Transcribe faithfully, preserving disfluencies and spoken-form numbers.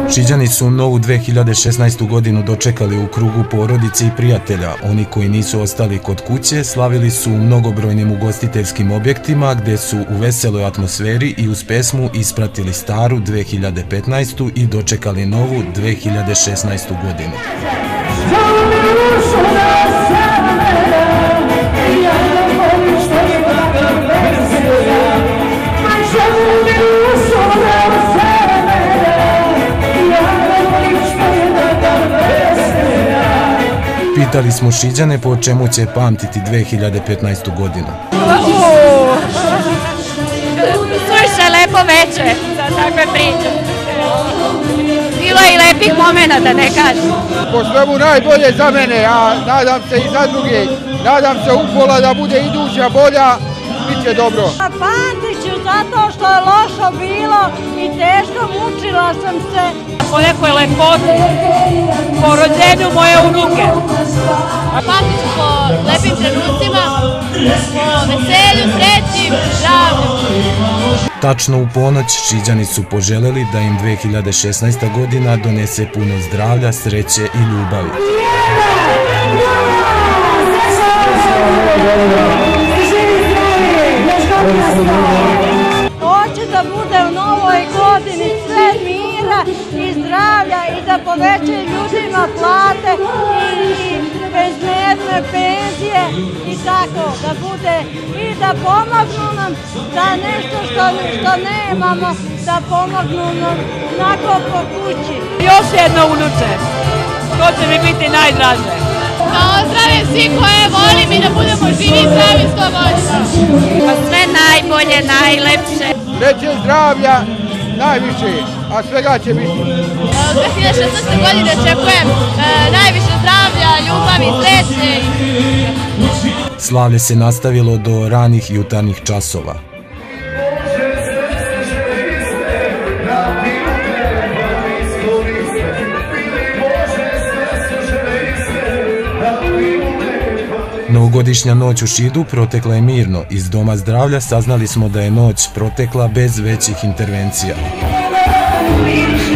Šiđani su novu dve hiljade šesnaestu. godinu dočekali u krugu porodice i prijatelja. Oni koji nisu ostali kod kuće slavili su u mnogobrojnim ugostiteljskim objektima gde su u veseloj atmosferi i uz pesmu ispratili staru dve hiljade petnaestu. i dočekali novu dve hiljade šesnaestu. godinu. Pitali smo Šiđane po čemu će pamtiti dve hiljade petnaestu. godinu. Suviše lepo veče za takve priče. Bilo je i lepih momenta, da ne kažem. Po svemu najbolje za mene, a nadam se i za druge. Nadam se upola da bude iduća bolja, bit će dobro. Pamtit ću zato što je lošo bilo i teško mučila sam se. Po nekoj lepoti, po rođenju moje unuke. Pamtit ću po lepim trenucima, po veselju, sreći, zdravlju. Tačno u ponoć Šiđani su poželeli da im dve hiljade šesnaesta. godina donese puno zdravlja, sreće i ljubavi. Hoću da bude u novoj godini sve mira i zdravlja i da poveće ljudima plate i penzionerne penzije i tako da bude i da pomognu nam za nešto što nemamo, da pomognu nam onako po kući. Još jedno unuče, to će mi biti najdraže. Da ozdravim svi koje volim i da budemo živi i zdravi sto godina. Pa sve najbolje, najlepše. Veće zdravlja, najviše, a svega će biti. U dve hiljade šesnaeste. godine očekujem najviše zdravlja, ljubavi, sreće. Slavlje se nastavilo do ranih jutarnjih časova. Novogodišnja noć u Šidu protekla je mirno. Iz Doma zdravlja saznali smo da je noć protekla bez većih intervencija.